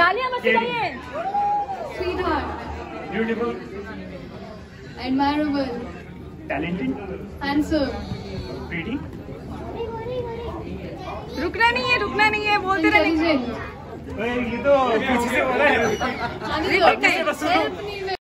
गालियाँ मत सुनाइए। Sweetheart. Beautiful. Admirable. Talented. Handsome. Pretty. रुकना नहीं है बोलते रहने। Intelligent. ये तो पीछे से बोला है। Help me.